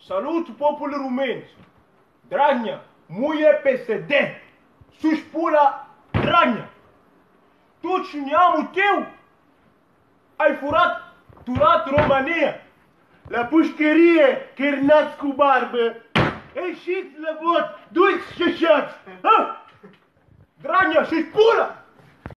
Salut popul rumen! Dragnea, muie PSD! Sus pula Dragnea! Tu și neamul tău ai turat România! La pușcărie, cărnați cu barbă! Ieșiți la vot, duți și șați! Dragnea, sus pula!